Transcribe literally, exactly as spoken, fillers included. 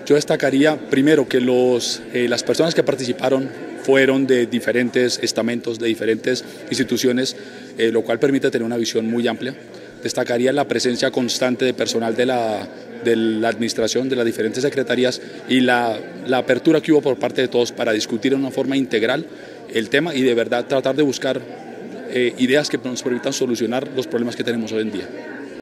Yo destacaría primero que los, eh, las personas que participaron fueron de diferentes estamentos, de diferentes instituciones, eh, lo cual permite tener una visión muy amplia. Destacaría la presencia constante de personal de la, de la administración, de las diferentes secretarías y la, la apertura que hubo por parte de todos para discutir de una forma integral el tema y de verdad tratar de buscar eh, ideas que nos permitan solucionar los problemas que tenemos hoy en día.